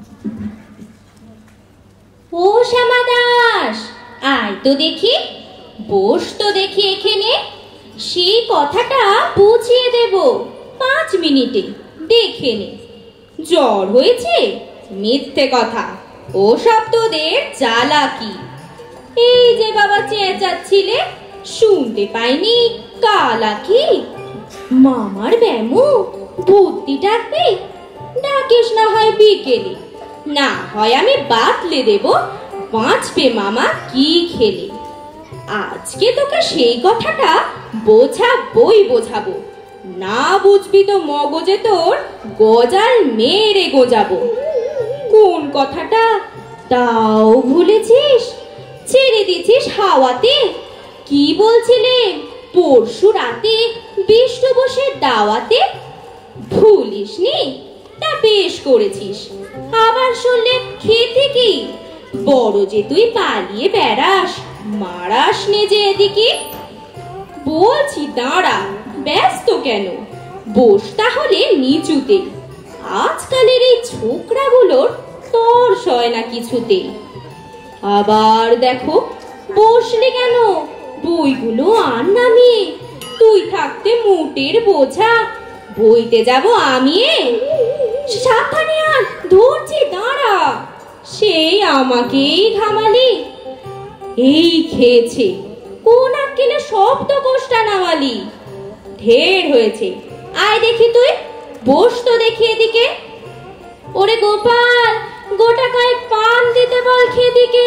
ও শ্যামা দাস, আয় তো দেখি, বস তো দেখি এখানে। সেই কথাটা বুঝিয়ে দেব 5 মিনিটে, দেখে নে। জ্বর হয়েছে? মিথ্যে কথা, ও সব তোদের চালাকি। এই যে বাবা চেঁচাচ্ছিলে, শুনতে পাইনি কালাকি? মামার ব্যামো, বুদ্ধি ডাকবি? ডাকিস না হয় বিকেলে, না হয় আমি বাতলে দেব, বাঁচবে মামা কি খেলে। আজকে তোকে সেই কথাটা বোঝাবো, না বুঝবি তো মগজে তোর গজাল মেরে গোজাবো। কোন কথাটা তাও ভুলেছিস? ছেড়ে দিছিস হাওয়াতে। কি বলছিলে পরশু রাতে বিষ্ণু বসে দাওয়াতে? ভুলিসনি? তা বেশ করেছিস। আবার শুনলে খেতে কি? বড় যে তুই পালিয়ে বেড়াস, মারাস নে যে এদিকে। বলছি দাঁড়া, ব্যস্ত কেন? বস তাহলে নিচুতে। আজকালের এই ছোকরাগুলোর তোর সয় না কিছুতে। আবার দেখো, বসলে কেন? বইগুলো আন নামিয়ে। তুই থাকতে মোটের বোঝা, বইতে যাব আমি। সাবধানে আন, ধরছি দাঁড়া। সেই আমাকেই ঘামালি। এই খেয়েছে, কোন আক্কেলে শব্দ কোষ্টা নামালি? ঢের হয়েছে, আয় দেখি তুই, বস তো দেখি এদিকে। ওরে গোপাল, গোটা কয়েক পান দিতে বল খেদিকে।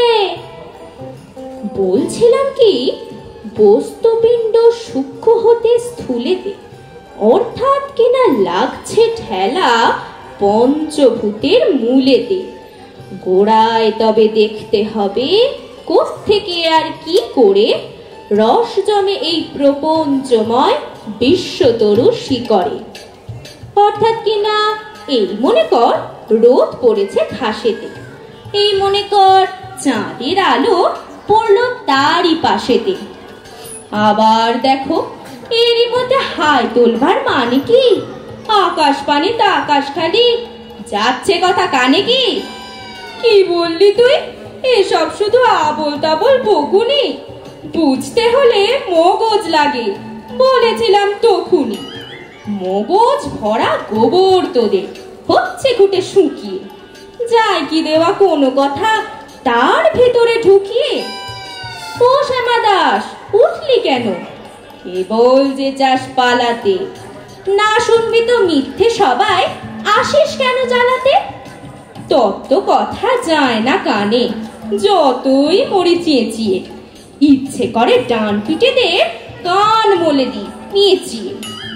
বলছিলাম কি, বস্তুপিণ্ড সূক্ষ্ম হতে স্থূলেতে, অর্থাৎ কিনা লাগছে ঠেলা পঞ্চভূতের মূলেতে। গোড়ায় তবে দেখতে হবে কোত্থেকে আর কি করে রস জমে এই প্রপঞ্চময় বিশ্বতরু শিকরে। অর্থাৎ কিনা এই মনে কর রোদ পড়েছে ঘাসেতে, এই মনে কর চাঁদের আলো পড়লো তারই পাশেতে। আবার দেখো, এরই মধ্যে হাই তোলবার মানে কি? আকাশ পানে তা আকাশ খালি, যাচ্ছে কথা কানে কি? কি বললি তুই? এসব শুধু আবল তাবল বকুনি। বুঝতে হলে মগজ লাগে, বলেছিলাম তখুনি। মগজ ভরা গোবর তোদের, হচ্ছে ঘুটে শুকিয়ে। যায় কি দেওয়া কোনো কথা তার ভেতরে ঢুকিয়ে। ও শ্যামা দাস, উঠলি কেন? কেবল যে চাস পালাতে, না শুনবি তো মিথ্যে সবাই, আসিস কেন জ্বালাতে? তত্ত্ব কথা যায় না কানে, যতই মরি চেঁচিয়ে। ইচ্ছে করে ডান পিঠে দে কান মলে দি নেচিয়ে।